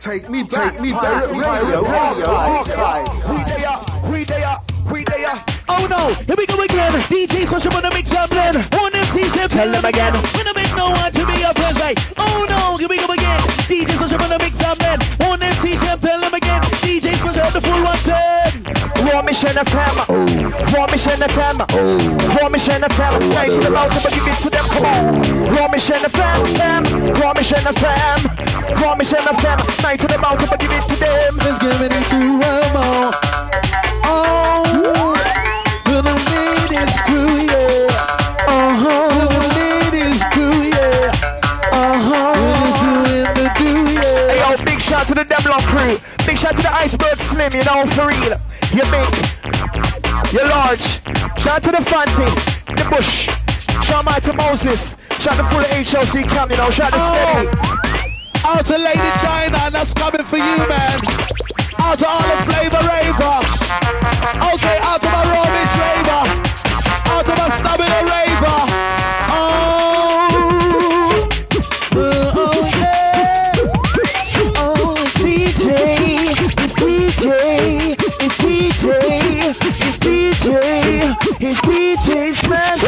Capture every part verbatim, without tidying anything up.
Take me back, take me back, radio, radio, archives. We they are, we they are, we they are. Oh no, here we go again. D Js rush up on the mix and blend. On them t-shirt, tell them again. When I make no one to be a friend, like, oh no, here we go again. D Js rush up on the mix and blend. On them t-shirt, tell them again. D Js rush up the full one ten. Raw mission of fam, raw mission of fam, raw mission of fam. Thank you about to give it to them. Come on, raw mission of fam, fam, raw mission of fam, raw mission of fam. Thank you about to give it to them. Let's give it to one more. Oh, for the ladies crew, yeah. Uh huh. For the ladies crew, yeah. Uh huh. Ladies doing the do, yeah. Hey yo, big shout to the Demlon crew. Big shout to the Iceberg Slim, you know, for real. You're big, you're large. Shout to the Fonti, the Bush. Shout out to Moses. Shout to full H O C Cam, you know. Shout to Steady. Out to Lady China, and that's coming for you, man. Out to all the flavor raver. Okay, out to my Romish raver. Out to my stamina raver. Oh, uh, oh yeah. Oh, it's D J, it's D J, it's D J, it's D J, it's D J Smash.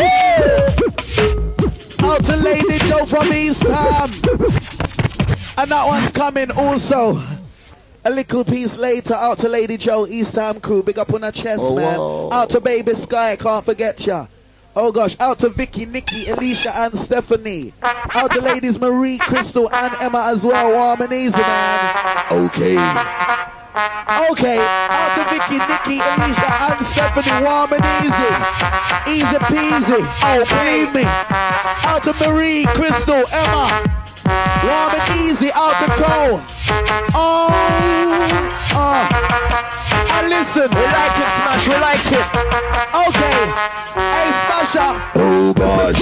Out to Lady Joe from East Ham. And that one's coming also. A little piece later, out to Lady Joe, East Ham crew, big up on her chest, oh, man. Whoa. Out to Baby Sky, can't forget ya. Oh gosh, out to Vicky, Nikki, Alicia and Stephanie. Out to ladies Marie, Crystal and Emma as well, warm and easy, man. Okay. Okay, out to Vicky, Nikki, Alicia and Stephanie, warm and easy. Easy peasy, oh believe me. Out to Marie, Crystal, Emma. Warm and easy, out to Cole. Oh, oh. And listen, we like it, Smash, we like it. Okay, hey Smasher. Oh gosh.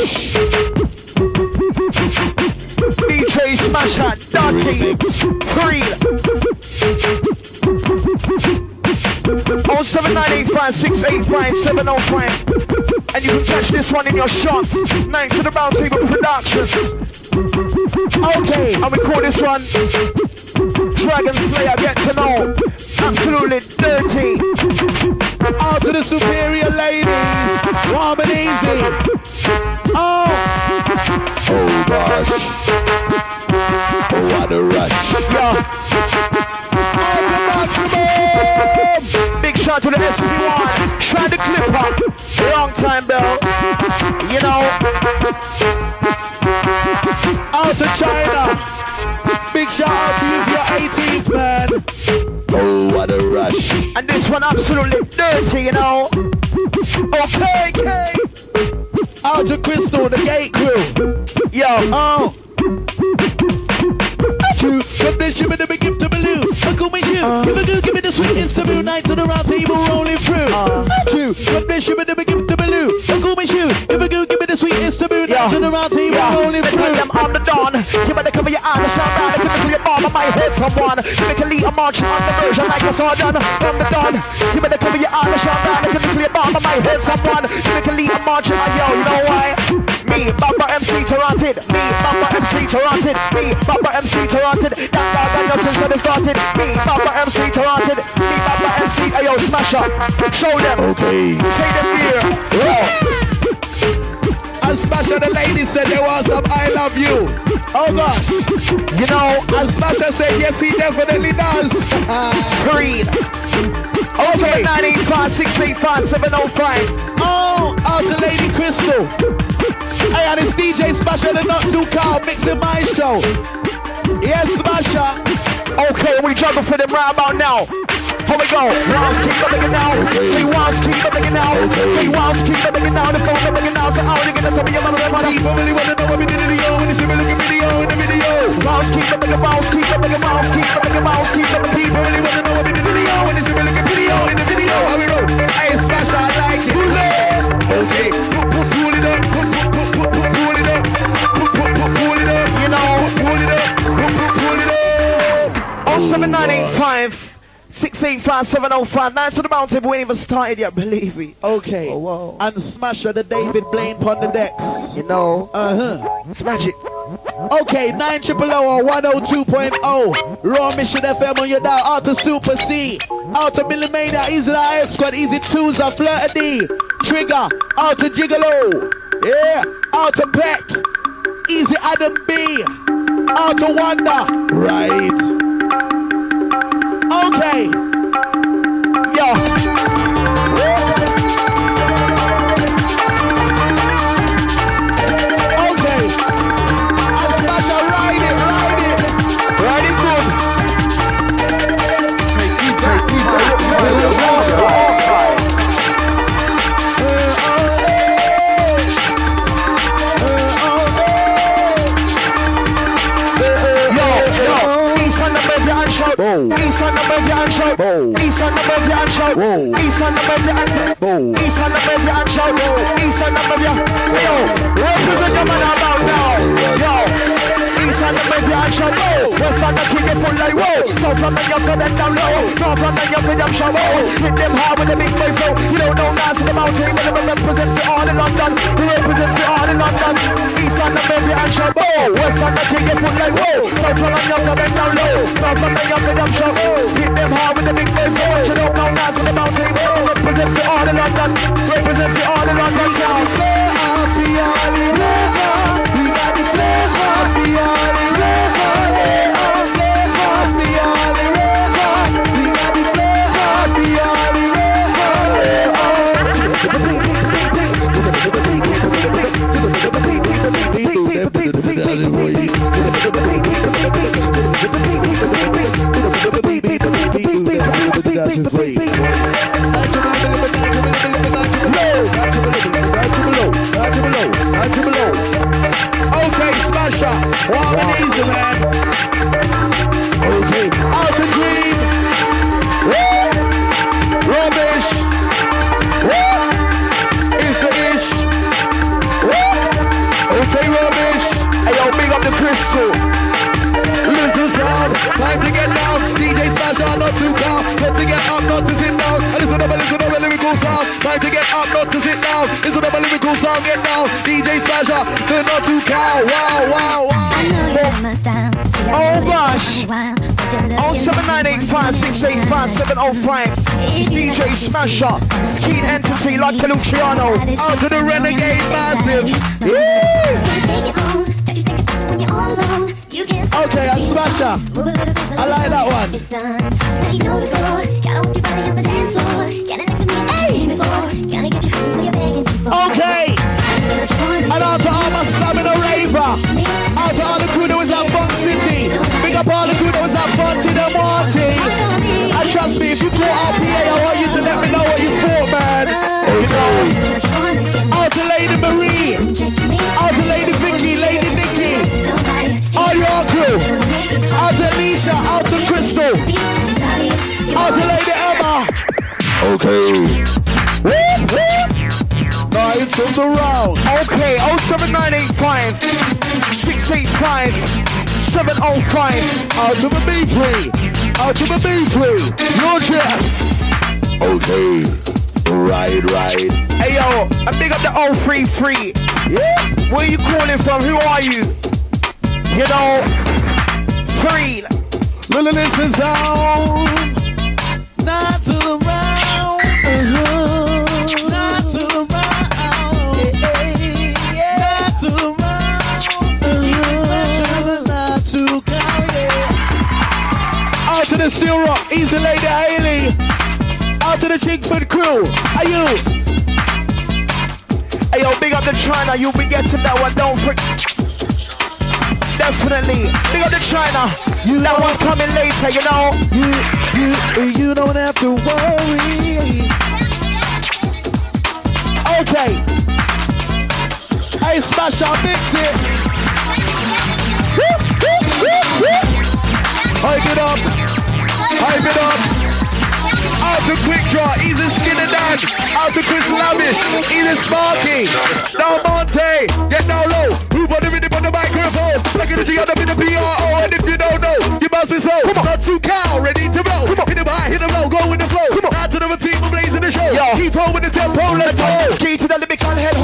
D J Smasher, Dirty, Green. oh seven nine eight five six eight five seven oh five. And you can catch this one in your shops. Thanks to the Round Table Productions. Okay, and we call this one Dragon Slayer Get to Know. Absolutely dirty. Out to the superior ladies, warm and easy. Oh, oh gosh. Oh, what a rush. Yeah. Out to maximum. Big shout to the S P one. Try the clipper. Long time, bell. You know. Out to China. Big shout out to you if you're eighteenth, man. Oh, what a rush. And this one absolutely dirty, you know. Okay, okay. Out to Crystal, the Gate crew. Yo, oh. True, from the ship and the big gift to Baloo. Look at me, you. Give a go, give me the sweetest taboo. Night to the round table rolling through. Uh. True, from the ship and the big gift to Baloo. Look at me, you. Give a go, give me the sweetest taboo. Night to the round table rolling through. I'm on the dawn. You better cover your eyes, shine bright. If you look your bomb, I might hurt someone. You make a lead, I'm marching on the version like a sword. From the dawn. You better cover your eyes, shine bright. If you look your bomb, I might hurt someone. You make a lead, I'm marching on yo. You know why? Me, Baba M C Toronto. Me, Baba M C Toronto. Me, Baba M C Toronto. That dog I know since I started. Me, Baba M C Toronto. Me, Baba M C. Ayo, smash up. Show them. Okay. Take them here. Yeah. And Smasher, the lady said there was some I love you. Oh gosh. You know, and Smasher said yes, he definitely does. Green. oh seven nine eight five six eight five seven oh five. Oh, out to Lady Crystal. Hey, and it's D J Smasher, the not too calm mixing maestro. Yes, Smasher. Okay, we juggle for them right about now. Here we go. Walls keep coming now. Say walls keep coming now. Say walls keep coming now. The phone coming now. So how you gonna tell me your mother money? Probably wanna know what we did in the video. When you see me looking video in the video. Walls keep coming. Walls keep coming. Walls keep coming. Walls keep coming. Probably wanna know what we did in the video. When you see me looking video in the video. How we roll? Hey, Smasher, I like it. Okay. Pull it up. Pull it up. Pull it up. You know. Pull it up. Pull it up. oh seven nine eight five six eight five seven oh five. Nice to the mountain, we ain't even started yet, believe me. Okay. Oh, wow. And Smasher, the David Blaine on the decks. You know. Uh-huh. It's magic. Okay, nine triple O or one oh two point oh. Raw Mission F M on your dial. Out to Super C. Out to Millimania. Easy to F Squad. Easy twos are Flirta D. Trigger. Out to Gigolo. Yeah. Out to Peck. Easy Adam B. Out to Wonder. Right. Okay. Yo. East London and shout. East London and shout. East London and shout. East London and shout. East London. Yo, represent your man about now. Yo, East London and shout. West London kick it full like whoa. South London you put them down low. North London you put them show. Hit them hard with the big boy flow. You don't know Nas in the mountain, but we represent for all in London. We represent for all in London. East London and shout. West London kick it full like whoa. South London you put them down low. North London you put them show. Hit them hard with the big boy flow. You don't know Nas in the mountain, but we represent for all in London. Represent for all in London. We got the flavor, we got the flavor, we got the flavor, we got the flavor, we got the Okay, smash up. Warm and easy, man. Okay, out and green. Rubbish. Is the ish. Okay, rubbish. Hey, yo, big up the crystal. Listen, sound. Time to get down. D J smash out, not too calm. Got to get up, not to sit down. Listen up, listen up, lyrical sound. Time to get up, not to sit down. Listen up, lyrical sound, get down. D J smash out, not too calm. Wow, wow, wow. Oh gosh. oh seven nine eight five six eight five seven oh five. It's D J Smasher, Skeet Entity, Lucky Luciano. Out to the Renegade Massive. Okay, I'm Smasher. I like that one. Okay. And out to all my stamina raver. Out to all the crew that was at Funk City. Big up all the crew that was at Fonti and Wanty. And trust me, if you caught R P A, I want you to let me know what you thought, man. You know. Out to Lady Marie. Out to Lady Vicky, Lady Nikki. All your crew. Out to Alicia, out to Crystal. Out to Lady Emma. Okay. Whoop, whoop. Knightz on the round. Okay, oh seven nine eight five six eight five seven oh five. Out to the B three. Out to the B three. Your chest. Okay. Right, right. Hey yo, I big up the oh three three. Yeah. Where you calling from? Who are you? You know, three. Little listen sound. Not to the round. Uh-huh. Not to the round. Yeah, yeah. Not to the round. Uh-huh. Not to carry. Out to the Steel Rock, Easy Lady Haley. Out to the Chingford crew. Are you? Hey yo, big up the China. You'll be getting that one. Don't forget. Definitely. Big up the China. You that one's coming later, you know. You, you, you don't have to worry. Okay. Hey, smash out, mix it. Hype it up. Hype it up. Out to Quick Draw, easy skin and down. Out to Chris Lavish, easy Sparky. Now Monte, get down low. Who put the rhythm on the microphone? Look at the G up in the P R O, and if you don't know, you must be slow. Come on. Not too cow, ready to roll. Come on. Hit him high, hit him low, go with the flow. Come on. Out to the team, we're blazing the show. Yo. Keep on with the tempo, let's go. Ski to the lyrics and head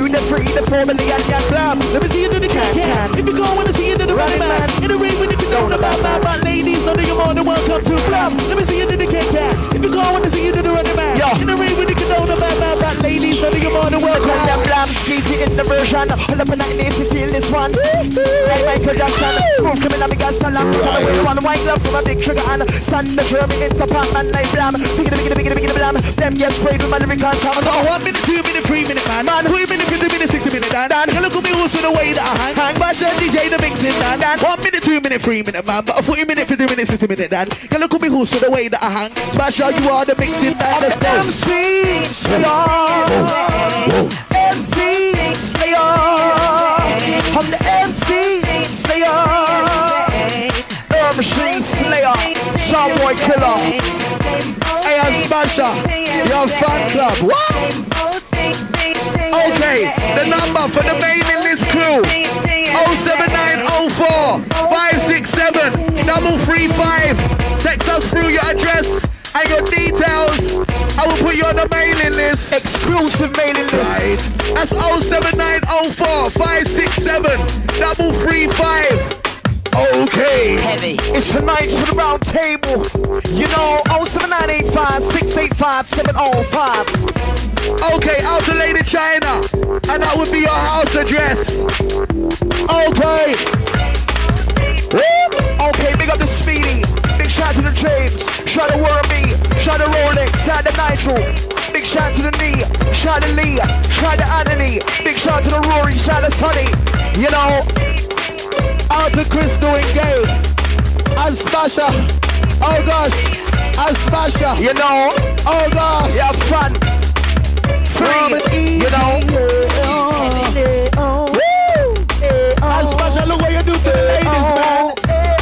two, the three, the four, the and the blam. Let me see you do the can, can. If you go, I wanna see you do the running man. In the ring, when you can know about man, but ladies, none of you more than welcome to blam. Let me see you do the can, can. If you go, I wanna see you do the running man. In the ring, when you can know about man, but ladies, none of you more than welcome. Them blam, Skeety in the version. Pull up a night if you feel this one. Like Michael Jackson, move coming up, big ass stand up. One white glove from a big trigger and sand the German into Batman like blam. Biggie, biggie, biggie, biggie, blam. Them get sprayed with my lyrical top. I got one minute, two minute, three minute, man. Man, three minute, fifty minute, sixty minute, dan. Dan, look at me also the way that I hang. Hang, bash and D J the mixing, dan. Dan, one minute, two minute, three minute, man. But a forty minute, fifty minute, sixty minute, dan. Look at me also the way that I hang. Smash out, you are the mixing, dan. Let's go. M C Slayer, M C Slayer. I'm the M C Slayer, Air Machine Slayer, Soundboy Killer. Hey, I'm Smasher, you're a fan club. What? Okay, the number for the mailing list crew, oh seven nine oh four, five six seven, double three five. Text us through your address and your details. I will put you on the mailing list. Exclusive mailing list. Right. That's oh seven nine oh four, five six seven, double three five. Okay. Heavy. It's tonight's for the round table. You know, oh seven nine eight five, six eight five, seven oh five. Okay, out to Lady China. And that would be your house address. Okay. Okay, big up the Speedy. Big shout to the James. Shout to Wormy. Shout to Rolex. Shout to Nitro. Big shout to the Knee. Shout to Lee. Shout to Anthony. Big shout to the Rory. Shout to Sonny. You know. Out to Crystal and Gay. And Smasher. Oh gosh. And Smasher. You know. Oh gosh. Yeah, fun. Free. You know. And Smasher, look what you do to the ladies, man.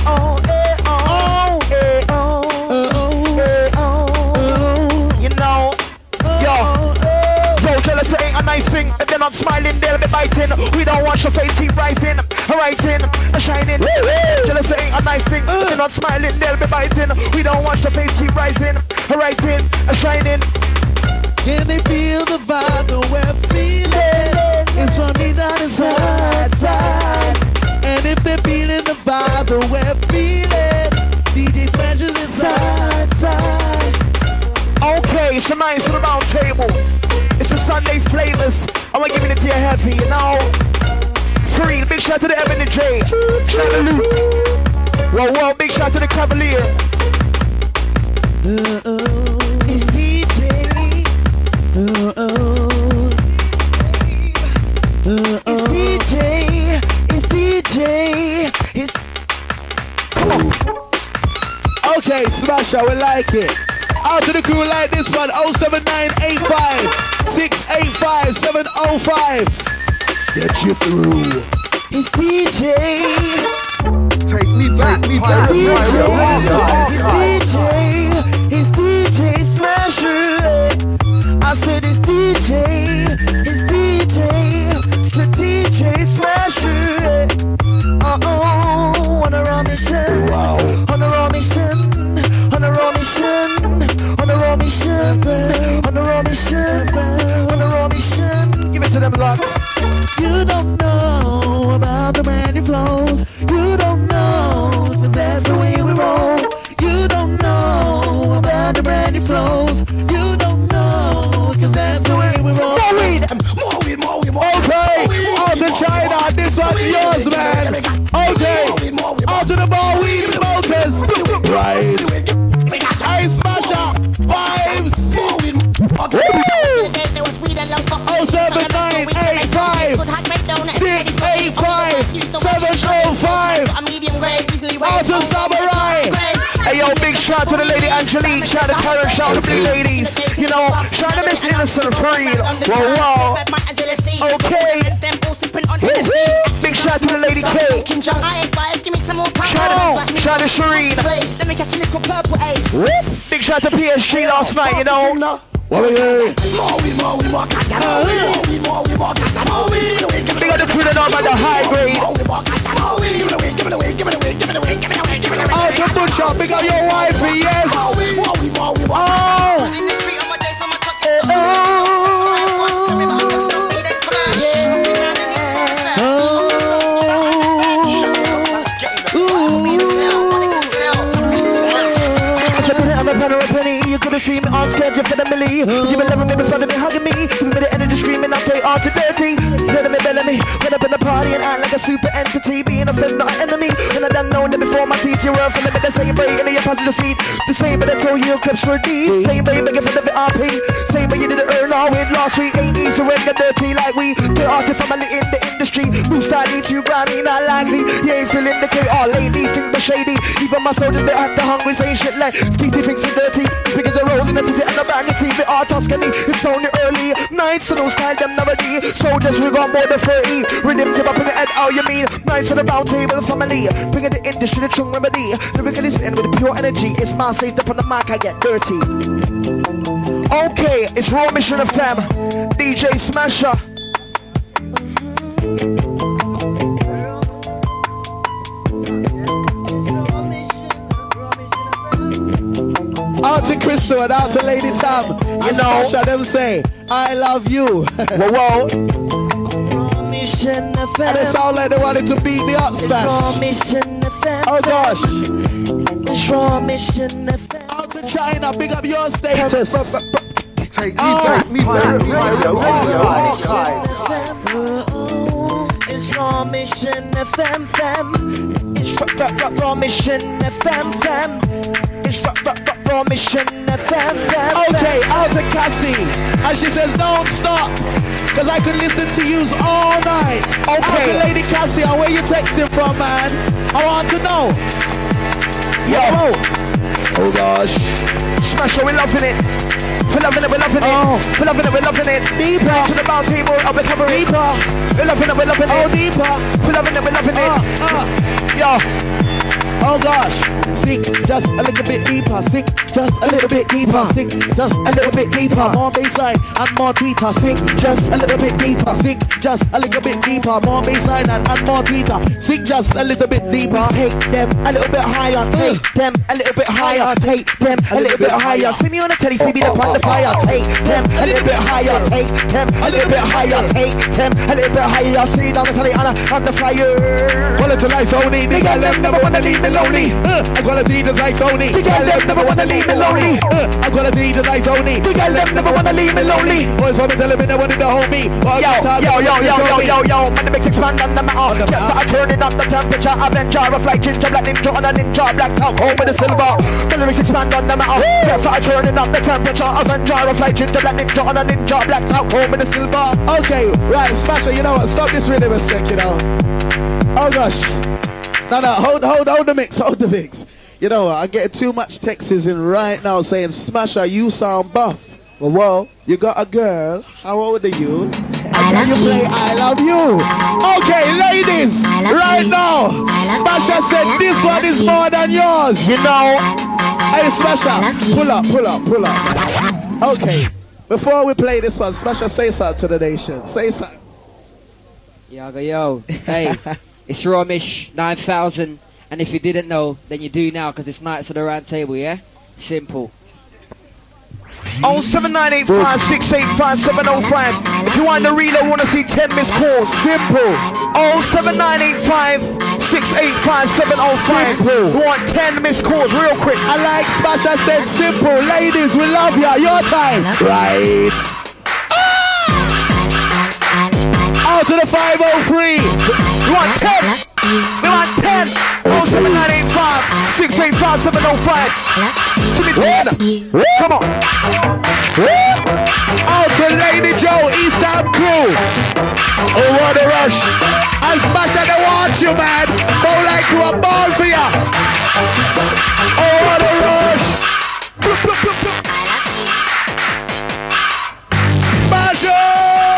You know. Yo. Yo, jealous ain't a nice thing. If they're not smiling, they'll be biting. We don't want your face keep rising. Rising, shining. Jealous ain't a nice thing. If they're not smiling, they'll be biting. We don't want your face keep rising. Rising, shining. Can they feel the vibe, the we're feeling? It's funny down inside, side. And if they're feeling the vibe, the we're feeling, D J smashes inside, side. Okay, it's a nice for the round table. It's a Sunday flavors. I'm giving it to you heavy, you know. Free, big shout to the Evan and J. Shout to Luke. Whoa, whoa, big shout to the Cavalier. Uh-oh. It's D J. Uh-oh. Uh-oh. It's D J. It's D J. It's... Come on. Okay, Smasher, we like it. Out to the crew like this one, oh seven nine eight five, six eight five, seven oh five. Get you through. It's D J. Take me back, me back. It's D J. It's D J Smasher. I said it's D J. It's D J. It's the D J Smasher. Uh-oh. On a raw mission. Wow. On a raw mission. On a raw mission. On a raw mission. On a raw mission. On a raw mission. Give it to them locks. You don't know about the brand new flows. You don't know, cause that's the way we roll. You don't know about the brand new flows. You don't know, cause that's the way we roll. More weed. More weed, more weed, more weed. Okay, out to China, this one's yours, man. Okay, out to the bar weed smokers. Right. Hey, Smasher, vibes. oh seven nine eight five, six eight five, seven oh five. Out to Samurai. Hey yo, big shout to the lady Angelique, shout to Karen, shout to the ladies. You know, shout to Miss Innocent Freed. Whoa, whoa. Okay. Woo-hoo. Big shout to the lady Kate. Shout out, shout to Shireen. Big shout to P S G last night, you know. What are you? Big up the crew that know about the high grade. Out to Butcher, big up your wifey, yes. Oh. You could've seen me on schedule for the millie. You been loving me, but started me hugging me. You made the energy screaming, I play all to dirty. Let me, belly me, run up in the party and act like a super entity. Being a friend, not an enemy. And I done know that before my teeth, you were feeling me the same way in your passenger seat. The same way I told you your clips were deep. Same way you begging for the R P. Same way you did it early on with last week. Ain't easy when you're dirty like we. Get off the family in the industry. Move slightly to Grammy, not likely. You ain't feeling the K R lady, think the shady. Even my soldiers, they act the hungry, saying shit like Skeety thinks it dirty. Because a rose in the city and a brand new T V R Tuscany. It's only early nights, so no style them never D. Soldiers, we got more than thirty. Rhythm tip up in the head, how you mean? Nights on the round table family. Bringing the industry, the chung remedy. Lyrically spin with pure energy. It's my stage up on the mic, I get dirty. Okay, it's Raw Mission F M. D J Smasher. Out to Crystal and out to Lady Tam. You know, Sasha, them say, I love you. Whoa, whoa. And it sound like they wanted to beat me up, Smash. Oh gosh. Out to China, big up your status. Take me, take me, take me, radio, radio, It's Raw Mission F M, fam. It's Raw Mission F M, fam. It's Raw Mission F M, fam. Okay, out to Cassie. And she says, don't stop. Cause I could listen to yous all night. Okay. Out to Lady Cassie, and where you texting from, man? I want to know. Yo. Oh gosh. Smasher, we loving it. We're loving it, we're loving it. Oh. We're loving it, we're loving it. Deeper. To the bound table, up the cover. Deeper. We're loving it, we're loving it. Oh, deeper. We're loving it, we're loving it. Uh, uh. Yo. Oh gosh. Sink just a little bit deeper. Sink just a little bit deeper. Sink just a little bit deeper. More bassline and more tweeter. Sink just a little bit deeper. Sink just a little bit deeper. More bassline and, and more tweeter. Sink just a little bit deeper. Take them a little bit higher. Take them a little bit higher. Take them a little bit higher. See me on the telly, see me up on the fire. Take them a little bit higher. Take them a little bit higher. Take them a little bit higher. See on the telly on the, on the fire. Well, it's a life only. The girl them never wanna leave me lonely. Uh, I gotta do the life only. The girl them never wanna leave me lonely. Uh, I gotta do the life only. The girl them never wanna leave me lonely. Boys want me telling me they wanted to hold me. Well, yo, yo, yo, yo, yo, yo, yo, man, the mix expand on the matter. Get started turning up the temperature. Avenger, of like ginger, black ninja, on a ninja, black top, home with the silver. The lyrics expand on the matter. Get started turning up the temperature. Avenger, of like ginger, black ninja, on a ninja, black top, home with the silver. Okay, right, Smasher, you know what? Stop this rhythm a sec, you know. Oh gosh. No, no, hold, hold, hold the mix, hold the mix. You know, I'm getting too much texts in right now saying, Smasher, you sound buff. Well, whoa, you got a girl. How old are you? And can you play I Love You? Okay, ladies, right now, Smasher said this one is more than yours. You know, hey, Smasher, pull up, pull up, pull up. Okay, before we play this one, Smasher, say something to the nation. Say something. Yo, yo, hey, it's Romish nine thousand. And if you didn't know, then you do now, because it's Knightz at the round table, yeah? Simple. oh seven nine eight five six eight five seven oh five. If you want the reader, want to see ten missed calls. Simple. oh seven nine eight five six eight five seven oh five. Simple. We want ten missed calls, real quick. I like Smasher said simple. Ladies, we love ya. Your time. Right. Out to the five oh three. We want ten. We want ten. oh seven nine eight five six eight five seven oh five. Give me ten. Come on. Out to Lady Joe, East London Crew. Oh, what a rush. And Smasher, they want you, man. Go like you a ball for ya. Oh, what a rush. Smasher.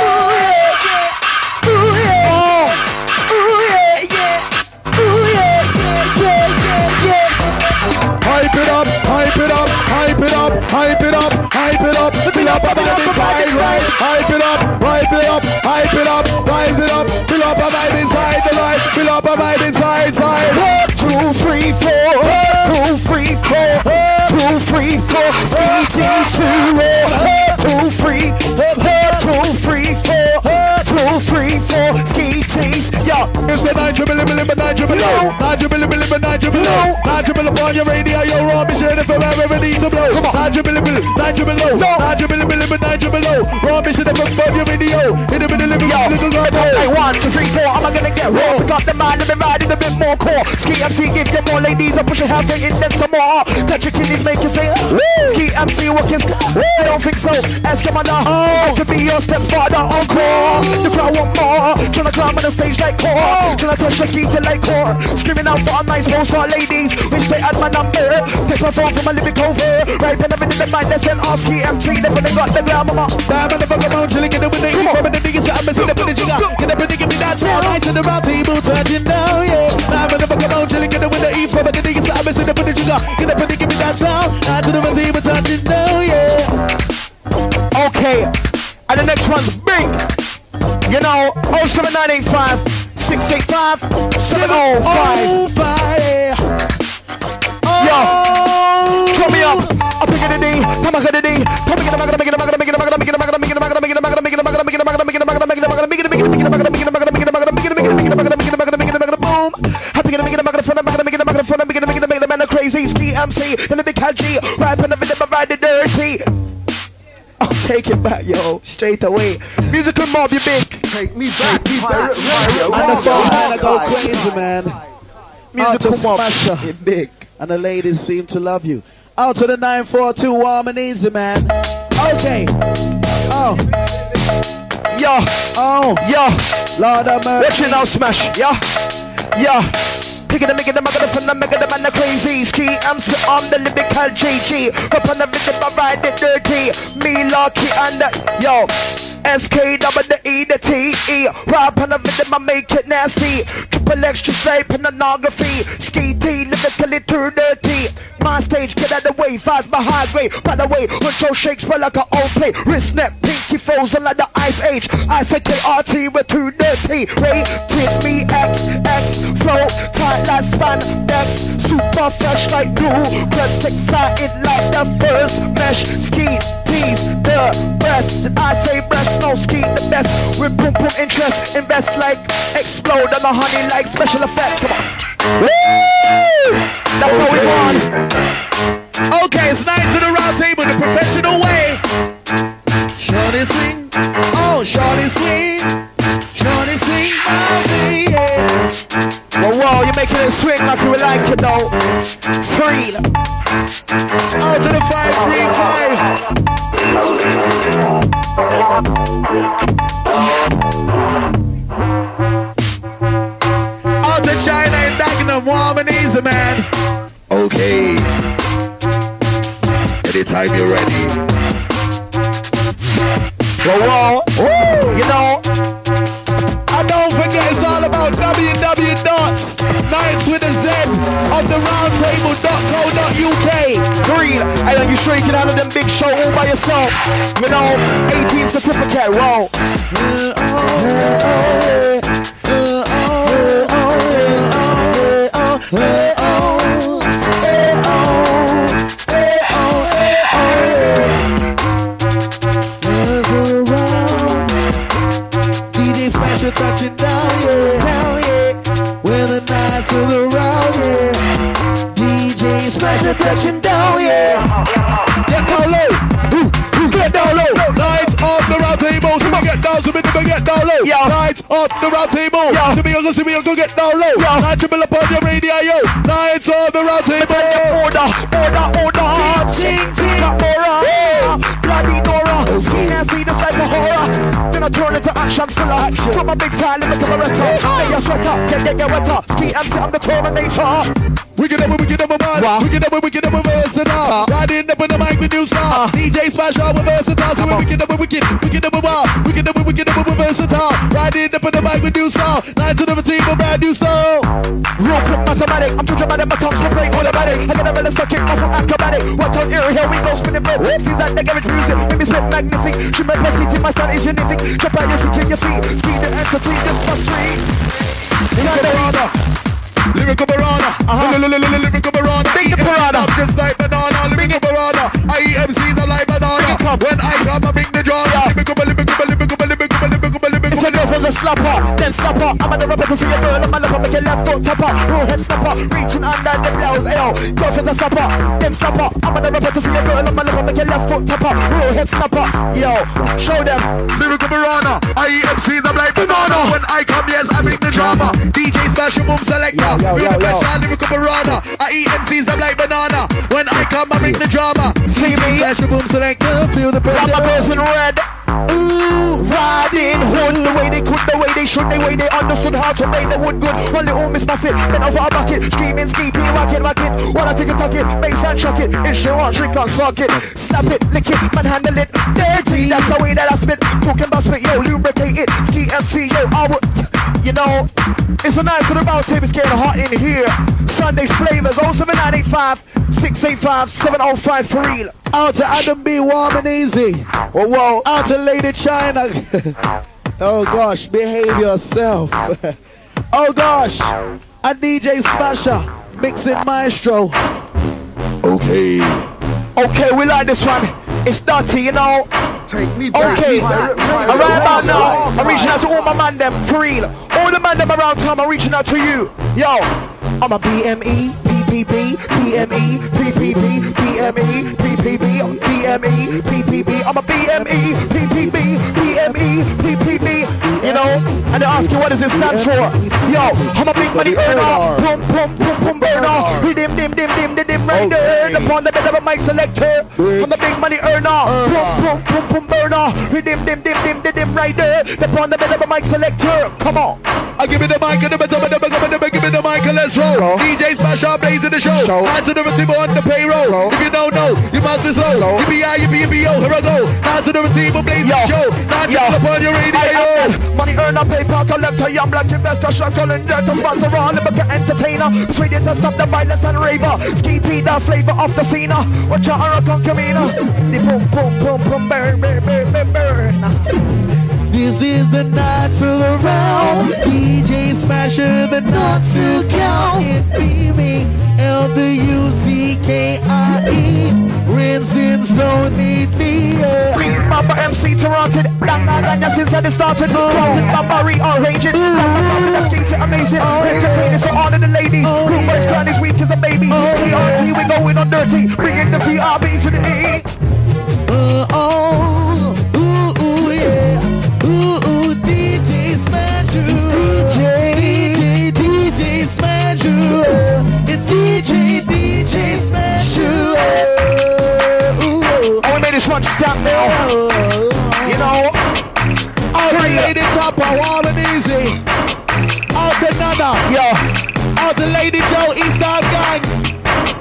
Hype it up, hype it up, hype it up, hype it up, hype it up, fill up a vibe inside, right? Hype it up, hype it up, hype it up, rise it up, fill up a vibe inside the light, fill up a vibe inside, side. One, two, three, four, two, three, four, two, three, four, Skeeties, two, two, three, two, three, four, two, three, four, Skeeties. Yo, it's the nine triple nine nine triple nine nine triple nine nine triple nine triple upon your radio, your raw mission if I'm ever ready to blow. Nine triple nine triple nine triple nine triple raw mission if I'm your radio. In the middle of your little guy. Hey, one, two, three, four, I'm gonna get raw. Pick up the mind and the riding a bit more core. Skeet M C, give you more ladies, I push your half in them some more. Touch your kidneys, make you say, Skeet M C, what can I don't think so. Ask him on the I could be your stepfather encore. The crowd want more. Tryna climb on the stage like core. Tryna touch the Skeet like core. Screaming out for a nice post for ladies. Wish they had my number. Take my phone from my lyric over. Right when I'm in the mind, they send off Skeet M C. They they got the glamour. Damn, and the fuck around, chilling in the window. Come on, the niggas, I'm missing the footage. Get up and give me that sound. Right to the round table, touching down, yeah. Damn, and the fuck around, chilling in the window. Eat from the niggas, I'm missing the footage. Get up and give me that sound. Right to the round table, touching down, yeah. Okay, and the next one's big. You know, oh seven nine eight five, six eight five, seven oh five. Yo, throw me up. I'm picking the D. I'm picking the D. I'm picking the magna, making the magna, making the magna, making the magna, making the magna, making the magna, making the magna, making the magna, making the magna, making the magna, making the magna, making the magna, making the magna, making the magna, making the magna, making the magna, making the magna, making the magna, boom. I'm picking the making the magna, from the magna, making the magna, from the making the making the making the magna, crazy Skeet M C, the big cat G, rapping the video, ride the dirty. I'll take it back, yo, straight away. Musical mob, you big. Take me back, me back. And the phone man, I go crazy, man. Musical mob, smasher. you big. And the ladies seem to love you. Out to the nine four two, warm and easy, man. Okay. Oh. Yo. Oh. Yo. Lord of mercy. Watch it now, smash. Yo. Yo. Picking the making the mugger from the mega the man the crazy Skeet M C on the lyrical G G. Up on the rhythm I ride it dirty. Me Lucky and the yo. S K double the E the T E. Rap on the rhythm I make it nasty. Triple extra say pornography. Skeet T lyrically too dirty. My stage get out the way, fast my high grade. By the way, when show shakes well like an old play. Wrist net, pinky frozen like the ice age. I say K R T with too dirty. Ray, tip me X, X, flow, tight like spandex. Super fresh like glue. Press excited like the first mesh. Skeet, tease, the best. I say breast, no Skeet the best. With boom boom interest, invest like explode on the honey like special effects. Come on. Woo! That's what we want. Okay, it's night to the round table the professional way. Shorty swing, oh shorty swing, shorty swing, my way, yeah. Whoa, whoa, you're making it swing like you like it though. Free. Out to the five, three, five. Out to China and Dagenham, warm and easy, man. Okay. Anytime you're ready. Whoa, whoa, woo, you know. And don't forget it's all about w w w dot knightz with a Z of the roundtable dot co dot u k. Green, hey, are you sure you can handle them big show all by yourself? You know, eighteen certificate, whoa. Touching down, yeah, down, yeah. When the nights to the round, yeah. D J Smasher touching down, yeah. Get down low, ooh, ooh. Get down low. Nights off the round table, so we get down, so we get down low. Yeah. Nights off the round table, yeah. So we go, so we go get down low. Yeah. Night triple up on your radio, yo. Nights off the round table. Order, order, order. Ching, ching, Nora. Bloody Nora. Skeet and see this like a horror. Then I turn into action full of action. From a big fan, let me come a retro. Hey, your sweater, get, get, get wetter. Skeet and see I'm the Terminator. We get up, we get up, we get up, we get up, we versatile. Riding up on the mic with new style. D J Smasher, we versatile. So we get up, we get, we get up, we get up, we get up, we versatile. Riding up on the mic with new style. Nine to the team, a brand new style. Real quick mathematic, I'm too dramatic, my tongue's for play automatic. I get a relish, kick off from acrobatic. Watch out, here, here we go, spinning bread. Seems like the garage music, make me spit magnific. She my best, my style is unique. Jump out, you see, kick your feet. Speed and entity, just for free. Lyrical Piranha, uh-huh. Lyrical Piranha, big the Piranha, just like banana. Lyrical Piranha, I E M Cs are like banana. When I come, I bring the drama. Lyrical, lyrical, lyrical, lyrical, lyrical, lyrical. If I go for the slapper, then slapper. I'm at the rapper to see a girl, I'm a lover, make your left foot tapper. Roll head snapper, reaching under the blouse, ayo. Go for the slapper, then slapper. I'm at the rapper to see a girl, I'm a lover, make your left foot tapper. Roll head snapper, yo. Show them. Lyrical Piranha, I E M Cs are like banana. When I come, yes, I bring the drama. D J Smasher, boom selector. Yo, yo, yo, yo. Lyrical Piranha, I E M Cs, I'm like banana. When I come, I bring the drama. See me? Smasher, boom selector, feel the pressure. Got my person red. Ooh, riding hood. The way they could, the way they should, the way they understood how to make the wood good. One little miss my fit, then over a bucket. Screaming, skeeting, rock it, rock it. While I take a tuck it, bass and chuck it. If she want, drink and suck it. Slap it, lick it, man handle it. Dirty, that's the way that I spit. Cook and bust it, yo, lubricate it. Skeet M C, yo, I would. You know, it's a night to the round table, it's getting hot in here. Sunday flavors, oh seven nine eight five, six eight five, seven oh five for real. Out to Adam B, warm and easy. Whoa, whoa. Out to Lady China. Oh gosh, behave yourself. Oh gosh, a D J Smasher, mixing maestro. Okay. Okay, we like this one. It's dirty, you know. Take me back. Okay, right about now, I'm reaching out to all my man them, for real. All the man them around town, I'm reaching out to you. Yo, I'm a B M E, P P B, P M E, P P B, P M E, P P B, P M E, P P B. I'm a B M E, P P B, P M E, P P B. You know, and they ask you what does it stand for? Yo, I'm a big money earner. Pum pum pum pum burner. Dim dim dim dim dim dim right there. Upon the bed of a mic selector. I'm a big money earner. Pum pum pum pum burner. Dim dim dim dim dim dim right there. Upon the bed of a mic selector. Come on. I give me the mic and the better, the better, the better, give me the mic and let's roll. D J Smasher blazing the show. Hands to the receiver on the payroll. If you don't know, you must be slow. Yippee yi yippee yippee yo, here I go. Hands to the receiver blazing the show. Now jump upon your radio. Money earner, paper collector, young black investor, shot calling dirt to sponsor on the bucket entertainer. Persuaded to stop the violence and raver. Skeet the flavor of the scene. Watch out, I come camino. The boom boom boom boom burn burn burn burn burn. This is the night to the round. D J Smasher, the not to count. It be me, L the U C K I E. Rinsing so need me. Mama M C Toronto, dang dang dang since I started. Closet, Mama rearrange it. Mama Skeet amazing, entertaining for all of the ladies. Rumors clan is weak as a baby. P R T, we going on dirty, bringing the V R B to the E. Uh oh, ooh ooh yeah. Ooh, ooh, D J Smasher, D J, D J Smasher, it's D J, D J Smasher. Oh, we made this one stop now. You know, all the lady topper, wild and easy. Out to Nana, yo, out to Lady Joe, East London gang.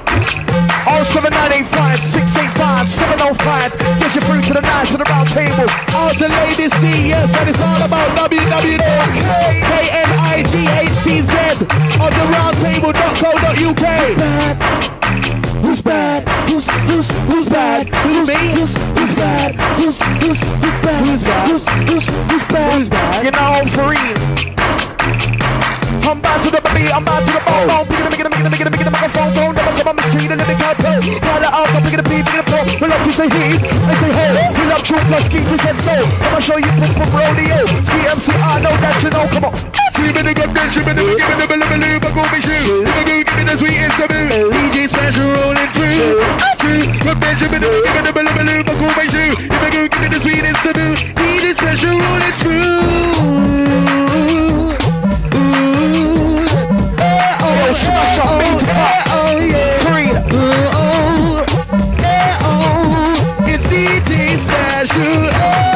oh seven nine eight five, six eight five, seven oh five. Get you through to the night to the round table. All to Lady C, yes, and it's all about w w w dot k n i g h t z on the round table dot co dot u k. Who's bad? Who's who's who's bad? Who's me? Who's who's bad? Who's who's who's bad? Who's bad? Who's who's who's bad? Who's bad? You know, for real. I'm back to the beat, I'm back to the bone, bone. Pick it up, pick it up, pick it up, pick it up, pick it up, microphone, phone. Never come on the street and let me go play. Call it out, pick it up, pick it up, pick it up. We love you say he, I say hey. We love true plus Skeet, we said so. I'ma show you pump pump rodeo. Skeet M C, I know that you know, come on. She been a good bitch, she been a give me the bill of believe, I go be shoe. If I go give me the sweetest of it. D J Smasher rolling through. True, good bitch, she been a give me the bill of believe, I go be shoe. If I go give me the sweetest of it. D J Smasher rolling through. Oh, smash up, beat it up. Oh, yeah. Free. Oh, yeah, oh, it's D J Smasher.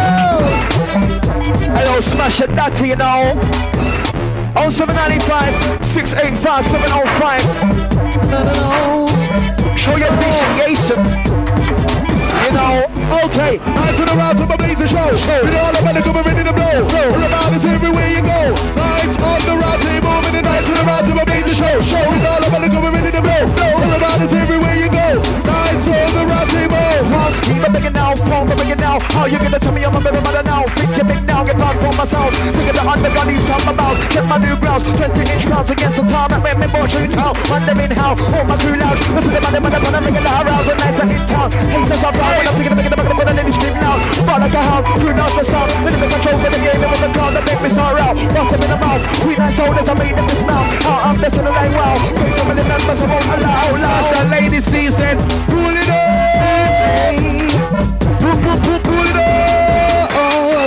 Oh. Hello, smash it, that you know. oh seven nine eight five, six eight five, seven oh five. No, no, no. Show your appreciation. You know. Okay, night to the round to my blazer show. With all about the come ready to blow. All about is everywhere you go. Nights on the round table, moving the night to the round to my blazer show. With all about the come ready to blow. All about is everywhere you go. Nights on the round table. House keep a big now, phone a big now. How you gonna tell me I'm a better mother now? Think you big now, get back from my sound. Think of the underground, need something about. Check my new grounds, twenty inch crowds against the time. I made me more true town. Under in how, all my crew loud. Listen to my name, I'm gonna ring it loud. Around the nights are in town. Haters are proud when I'm picking up, picking up, picking up, picking up, let me scream loud. Fall like a hound, crew knows the sound. Little bit control for the game, it was the crowd that make me start out. Bust them in the mouth, we nice owners, I made them dismount. How I'm blessing the line, wow. Quick to my little members, I won't allow. Sasha Lady C said, pull it up. Pull, pull, pull, pull it up.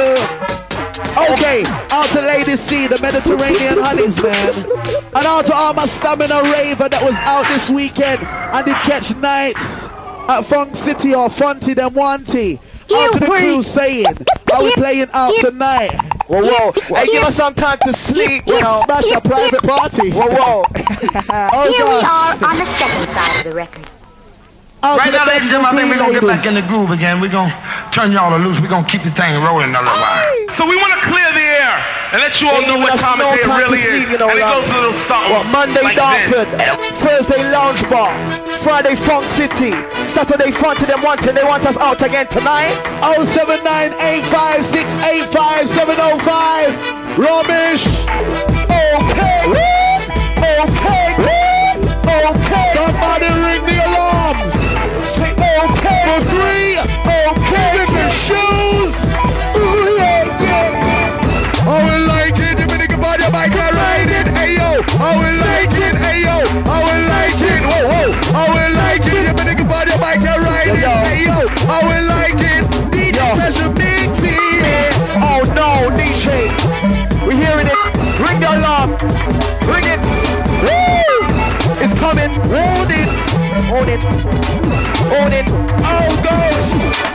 Okay, out to Lady C, the Mediterranean honeys, man. And out to all my stamina raver that was out this weekend and did catch Knightz at Funk City or Fonti them Wanty. Out to the crew saying, are we playing out tonight? Whoa, whoa. Hey, give us some time to sleep, you know. Smash a private party. Whoa, whoa. Oh, Here we gosh. are on the second side of the record. Out Right to the now, ladies and gentlemen, I think we're going to get back in ladies. the groove again. We're going to turn y'all loose. We're going to keep the thing rolling a little while. So we want to clear the air and let you all Hey, know what that's time no of day it time to really sleep, is. you know, And it like- goes a little something What, Monday like Dartford, this. Thursday Lounge Bar, Friday, Funk City. Saturday, Fonti, them wanting, they want us out again tonight. oh seven nine eight five six eight five seven oh five. Rubbish. Okay. Okay. Okay. Somebody ring the alarms. Say okay. For free. Okay. With the shoes. Ooh, yeah, yeah. I will like it. You think about your bike and ride it. Hey yo. I will like it. Hey yo. I will like it. Whoa, whoa. I will like it. You think about your bike and ride it. Hey yo. I will like it. D J Special Big T. Oh no, D J. We're hearing it. Ring the alarm. Ring it. Woo! It's coming. Hold it. Hold it. Hold it. Oh gosh.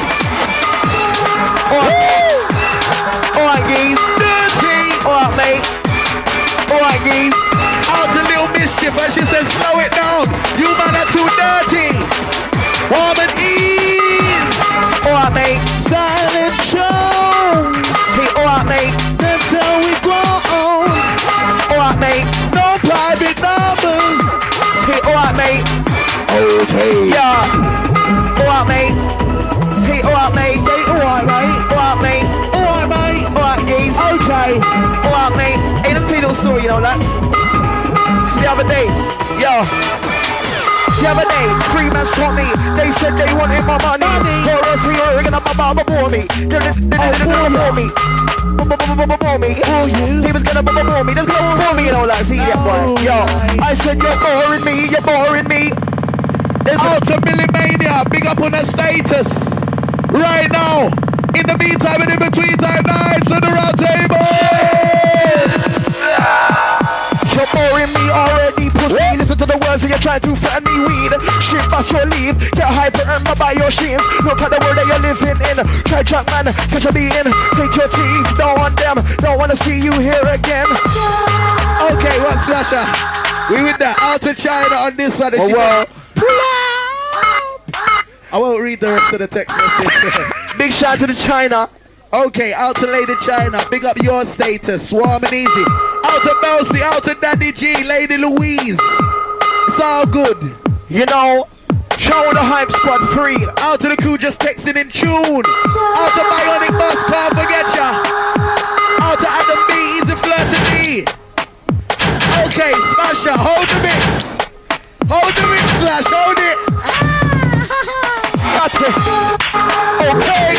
Alright. Alright, geez. Dirty. Alright, mate. Alright, geez. Out a little mischief and she says slow it down. You man are too dirty. Warm and ease. Alright, mate. Silent show. Say alright, mate. That's how we grow. Alright, mate. No private numbers. Say alright, mate. Okay. Yeah. Alright, mate. Say alright, mate. Say alright, mate. Alright, mate. Alright, mate. Alright, geez. Okay. Alright, mate. Hey, let me tell you a little story, you know, lads. See, the other day, yo. The other day, three men taught me. They said they wanted my money. For us, we were gonna bore me. They're gonna bore me. Bore me. Oh, you? He was gonna bore me. They're gonna bore me, you know, like, see, yeah, boy. Yo, I said, you're boring me. You're boring me. Out to Billy Mania, big up on the status right now. In the meantime and in between time, Knightz on the round table. You're boring me already, pussy. Listen to the words that you're trying to threaten me with. Shit, pass your leave. Get hyper and buy your sheets. Look at the world that you're living in. Try drunk man, catch a beating. Take your teeth, don't want them. Don't wanna see you here again. Okay, what's Slasher? We with that out to China on this side. Oh, well. I won't read the rest of the text message. Big shout to the China. Okay, out to Lady China. Big up your status. Warm and easy. Out to Belsie, out to Daddy G, Lady Louise. It's all good. You know, show the hype squad free. Out to the crew just texting in tune. Out to Bionic Bus, can't forget ya. Out to Adam B, easy flirt to me. Okay, Smasher, hold the mix. Hold the mix, Slash, hold it. Got it. Okay.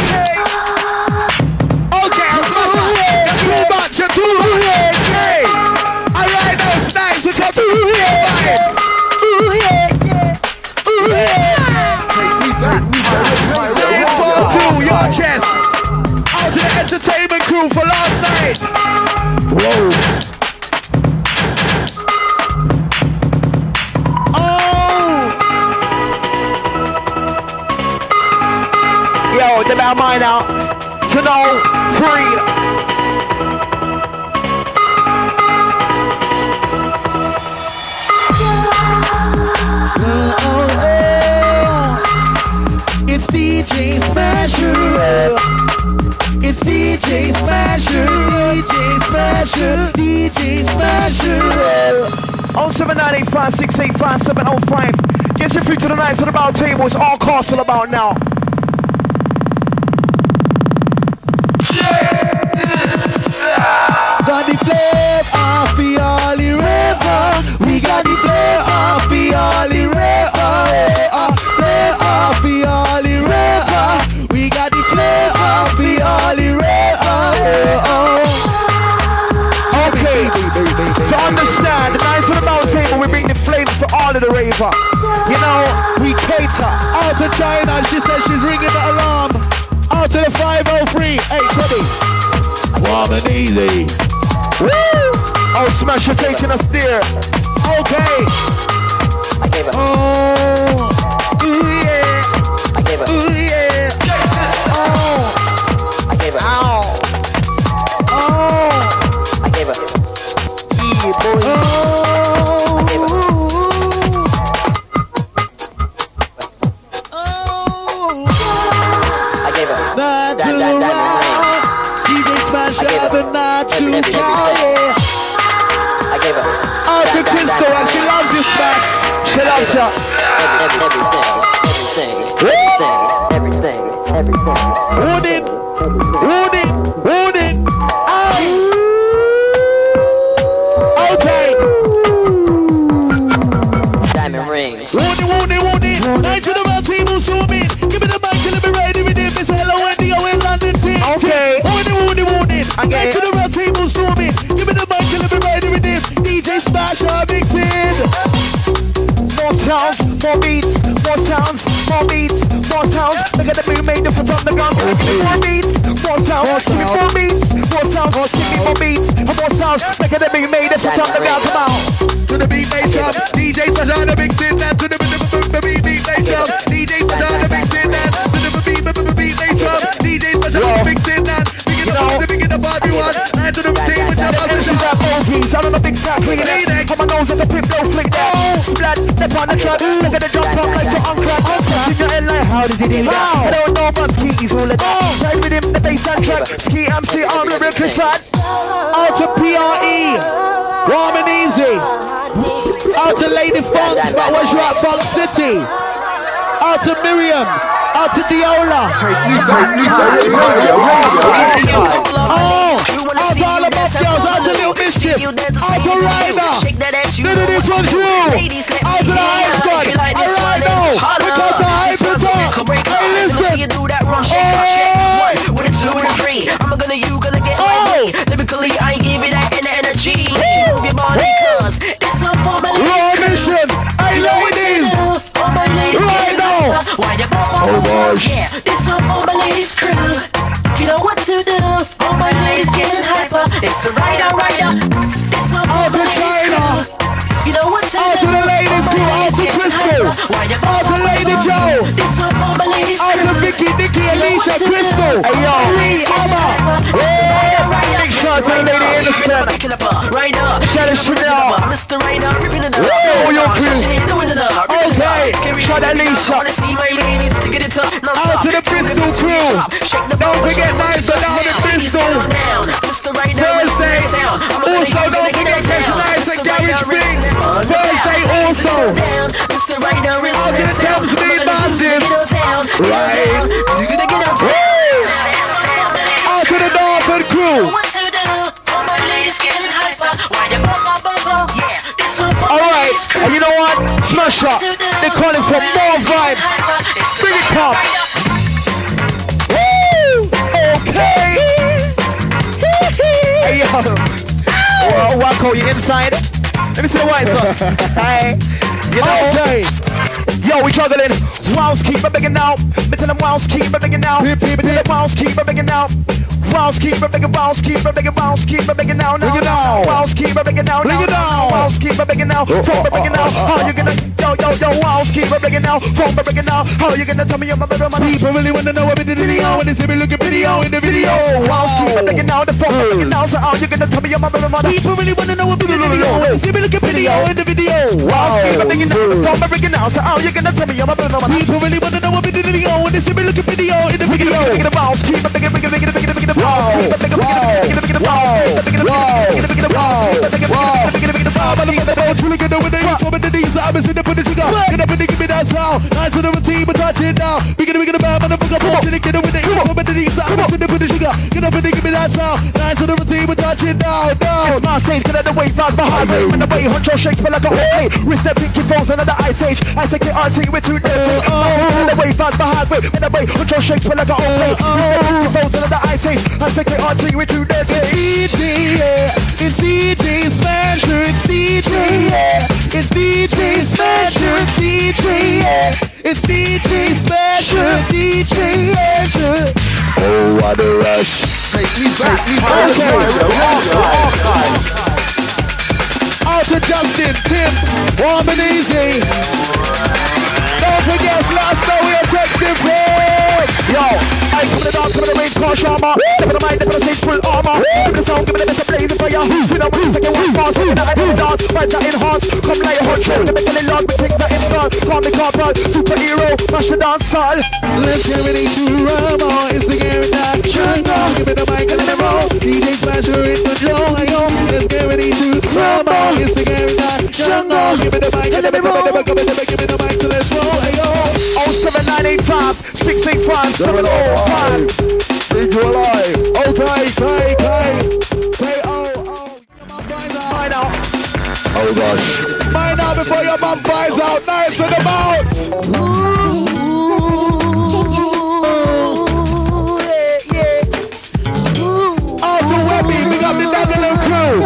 Okay, I'm Smasher. You're too much, you're too much. Okay. Alright, now it's nice. We've got two vibes. nine four two, your chest. Out to the entertainment crew for last night. Whoa. Yo, it's about mine now. You know, free. Oh, oh, oh. It's D J Smasher. It's D J Smasher. D J Smasher. D J Smasher. oh seven nine eight five six eight five seven oh five. Gets you free to the night to the bout table. It's all castle about now. Got the flame off the Ollie Ray. We got the flame off the Ollie Ray. Flame off the Ollie Ray. We got the flame off the Ollie Ray. Okay, to understand, the nights on the bout table, we bring the flavor for all of the raver. You know, we cater. Out to China, she says she's ringing the alarm. Out to the five oh three. Hey, Teddy. Warm and easy. Woo! Oh, Smash, you're taking us there. Okay. I gave up. Oh. Ooh, yeah. I gave up. Ooh, yeah. Oh. I gave up. Ow. Oh. I gave up. Yeah, boy. Oh. I gave up. Oh. I gave up. Not That, too that, that, round. D J Smash I gave up up. and not Every- too every- every proud. I gave up. Out to That, that, Crystal that, and she that. loves this Smash. She Wanstead. Everything, everything, everything, everything, everything. Wood it, wood it, wood it. Okay. Diamond rings. Wood it, wood it, wood it. Night to the round table, zoom in. Give me the mic and let me ride it with it. Miss Hello Wendy, oh in London team. Okay. Wood it, wood it, wood it. Night to the round table, zoom in. Give me the mic and let me ride it with it. D J Smash, our big kid. More sounds, more beats, more sounds, more beats, more sounds. Look at the beat made up from the ground. Give me more beats, more sounds. Give me more beats, more sounds. Give me more beats, more sounds. Look at the beat made up from the ground. Come on. To the beat made up, D J Sajana the big sit down. To the beat beat made up, D J Sajana the big sit down. To the beat beat made up, D J Sajana the big sit down. Big it up, big it up, everyone. And to the team with the others. I'm on a big fat queen. On my nose like a pimp, no flick down. Splat, step on the track. Look at the jump up like your uncle. Touching your head like, how does he do that? I don't know about Skeet, he's all of that. Play with him, the bass and track. Skeet M C, I'm the real track. Out to P R E, warm and easy. Out to Lady Fonts, but was you at Fox City? Out to Miriam, out to Diola. Take me, take me, take me, radio, radio. Oh, out to all the buff girls, out to Little Mischief, out to Ryder. None of this one's you. Out to the Hype Squad. Alright now, we got the Hype Talk. Hey, listen. Oh, with a two and a three, I'm gonna you gonna get my way. Lyrically, I give you that energy. Move your body, cause this one for my Raw Mission. Hey, ladies. Right now. Oh gosh. Yeah, this one for my ladies crew. You know what to do. All my ladies getting hyper. It's the rider, rider. This one for my China. You know what to out do. To the ladies crew, out to Crystal, out to Lady Joe, out to Vicky, Nikki, Alicia, Crystal, hey yo, Lee, Emma, big shout out to the Lady Innocent, shout out to Chanel, oh your crew, okay, shout out to Lisa, out to the Bristol crew, don't forget Knightz down in Bristol, Thursday, also don't forget Fresh Knightz and Garage Bing, Thursday also, out to the Thames Beat Massive, right, out to the Northern crew, alright, and you know what, Smash Up, they call it for more vibes, bring it come, woo, okay, hey yo, well, Wacko, you inside? Let me see the white sauce. Hey, you know, okay. Yo, we juggling. Wows keep a begging out. Me tell them wows keep a begging out. Me tell them wows keep a begging out. Wows keep a begging, wows keep a begging, wows keep a begging out. Bring it down. Wows keep a begging out. Bring it down. Wows keep a begging out. From a begging out. How you gonna? Yo, yo, yo, wows keep a begging out. From a begging out. How you gonna tell me I'm a better man? People really wanna know what we did in the video when they see me looking video in the video. Wows keep a begging out. The from a begging out. So how you gonna tell me I'm a better man? People really wanna know what we did in the video when they see me looking video in the video. Wows keep a begging out. The from a begging out. So how you gonna tell me I'm a better man? People really wanna know what we did in the video when they see me looking video in the video. Keep a wows keep a begging, begging, begging, begging, begging, wows keep a begging. Wow! Wow! Wow! Wow! Truly get over there. Some of the things I'm in the put the sugar. Get up and give me that sound. Nice to the team, but touch it now. We gonna make it about motherfucker. Punch it, get over there. Some of the things I'm in the put the sugar. Get up and give me that sound. Nice to the team, but touch it now. Now. My stage, get out the way, fast behind me. When the way, huncho shakes, but like a hey. Wrist that pinky falls another ice age. I say, R T with two days. Oh, the way, fast behind me. When the way, huncho shakes, but like a hey. Wrist that pinky falls another ice age. I say, R T with two days. D J, yeah, it's D J Smasher, it's D J, yeah, it's D J Smasher, it's D J, yeah, it's D J Smasher, D J Smasher. Oh, what a rush! Take me, take me, out to Justin, Tim, warm and easy. Don't forget, last night we are texting break. Yo, I come to the dance, come to the range, car sharma. Step in the mind, step in the stage, full armor. Give me the sound, give me the best of blazing fire. You know, we take it one fast, we know I do dance. Vibes are enhanced, come like a hot show. Give me the log, but things are in front. Call me corporal, superhero, mash the dance hall. Let's get ready to rumble, it's the Gary Knight jungle. Give me the mic and let it roll. D J Smasher in the flow, let's get ready to rumble, it's the Gary Knight jungle. Give me the mic, give me the mic, give me the mic, give me the mic, let's roll. Hey yo. oh seven nine eight five, six eight five, seven oh five. Big alive. Okay, okay, okay. Say oh, oh. Find out. Oh gosh. Mind out before your mom finds out. Nice in the mouth. Oh, to Webby, we got the Dancehall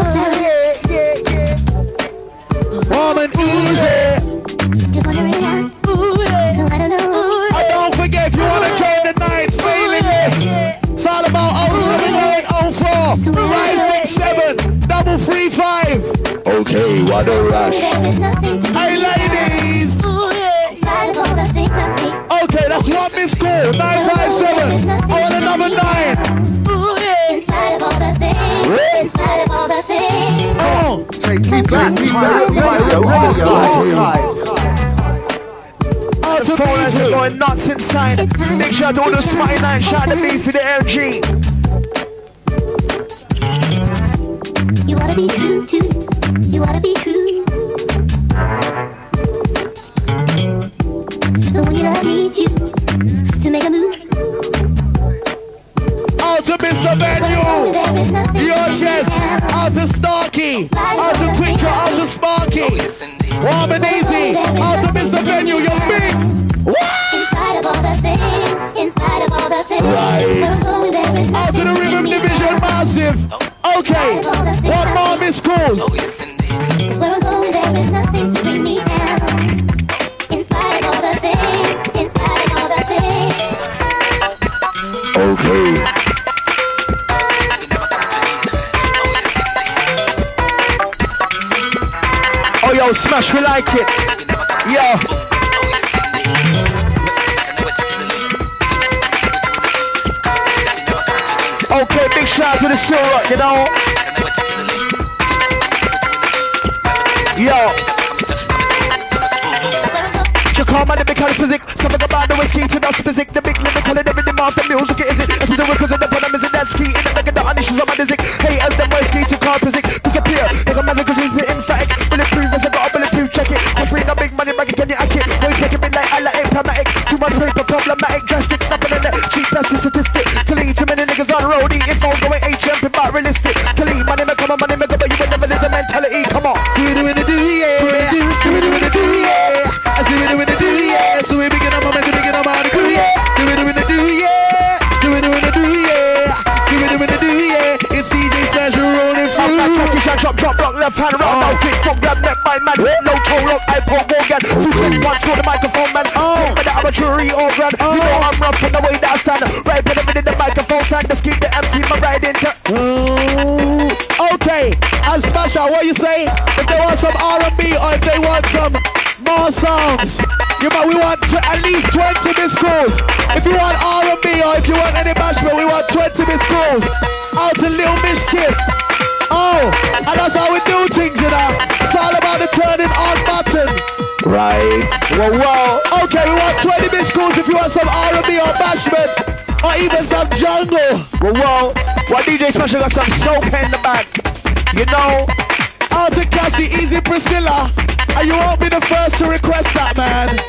crew. Warm and easy. And don't forget, if you want to join the Knightz mailing list, it's all about oh seven nine oh four, five six seven, double three five. Okay, what a rush. Hey ladies. Okay, that's one missed call. nine five seven. I want another nine. Oh, Take me back, me back, radio, radio, archives. The phone is going nuts inside. Make sure I do the smiley night shot the beat for the M G. You wanna be true too. You wanna be true. But when you know I need you to make a move. Out to Mister Venue, your chest, out to Starkey, out to Quicker, out to Sparky, warm and easy, out to Mister Venue, you're big. In spite of all the things, in spite of all the things, right. Out to the Rhythm Division Massive. Okay, one more Miss Calls. where I'm going, there is nothing to bring me down. In spite of all the things, in spite of all the things. Okay. Oh yo, smash, we like it. Yo. Okay, big shout out to the Still Rock, you know. Yo. Chacoma, the big physic. Something about the whiskey to the physic. The big lyrical and every demand the music is it. As the workers in the bottom is it that's key. In the back of the unissues of my dick. Hey, as the whiskey to car physic. Disappear. Like a man that goes into emphatic. Bulletproof, as I got a bulletproof jacket. I'm free, no big money, back can you hack it? Boy, taking me like I like problematic. Too much paper, problematic, drastic. Snapping in the cheap, that's the statistic. Khalid, too many niggas on roadie. If I'm going H M, about realistic. Khalid, money may come on, money may go, but you will never lose the mentality. Come on. Do it, do it, do yeah. Do it, do it, do yeah. I do it, do it, do yeah. So we begin a moment to begin a moment to yeah. Do it, do it, do yeah. Do it, do it, do yeah. Do it, do it, do yeah. It's D J Special rolling through. Up that track, you drop, drop, block, left hand, round, now kick, from grab, neck, my man. No toe, lock, I pull, Morgan. Two twenty-one, saw the microphone, man. Oh, but the arbitrary or grand. You know I'm rough from the way that I stand. Right, put them in the microphone stand. Just keep the M C, my ride into. Oh, okay. And Smasher, what you say? If they want some R and B or if they want some more songs, you might, we want to at least twenty missed calls. If you want R and B or if you want any bashment, we want twenty missed calls. Out to Little Mischief. Oh, and that's how we do things, you know. It's all about the turning on button. Right. Whoa, whoa. Okay, we want twenty missed calls if you want some R and B or bashment. Or even some jungle. Whoa, whoa. Well, D J Special got some soca in the back. You know. Out to Cassie, Easy Priscilla. And you won't be the first to request that, man.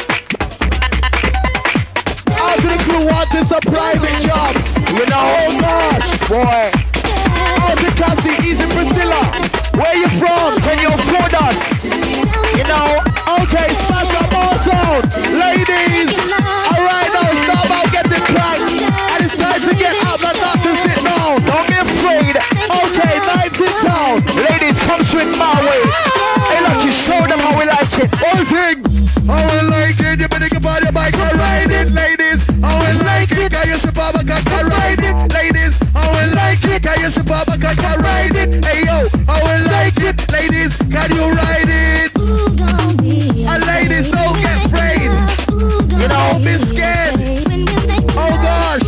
Out to the crew wanting some private jobs. You know, oh gosh, boy. Out to Cassie, Easy Priscilla. Where you from? Can you afford us? You know, okay, smash up more sound. Ladies, alright now, start about getting cranked. And it's time to get up, not not to sit down. Don't be afraid. Okay, Knightz in town. Ladies, come swing my way. Hey, look, you show them how we like it. Oh, sing. I will like it. You better get on your bike and ride it, ladies. I will like it. Can you sit up and ride it, ladies? I will like it. Can you sit up and ride it? Hey, yo, I will like it, ladies. Can you ride it? And ladies, don't get afraid. You know, be scared. Oh, gosh.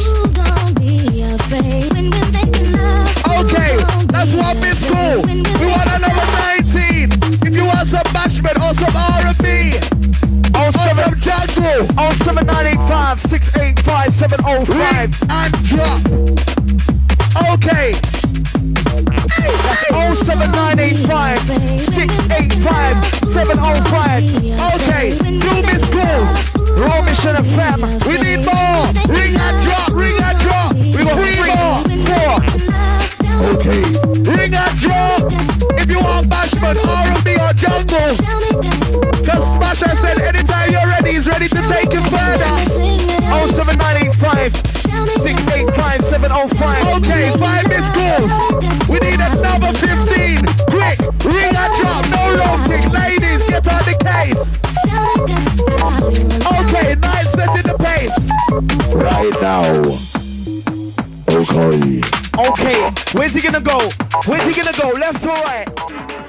Okay, that's one bit cool. We want another nineteen. If you want some bashment or some R and B or some jungle, oh seven nine eight five, six eight five, seven oh five and drop. Okay. That's oh seven nine eight five, six eight five, seven oh five. Okay, two missed calls. Raw Mission F M. We need more. Ring and drop, ring and drop. We got three more. Four. Okay. Ring and drop. If you want Bashment, R and B or jungle. Cause Smasher said anytime you're ready, he's ready to take you further. oh seven nine eight five, six eight five, seven oh five. Okay, five missed calls. We need another fifteen. Quick, ring and drop, no roasting. Ladies, get on the case. Okay, nice setting the pace. Right now. Okay. Okay, where's he gonna go? Where's he gonna go? Left or right?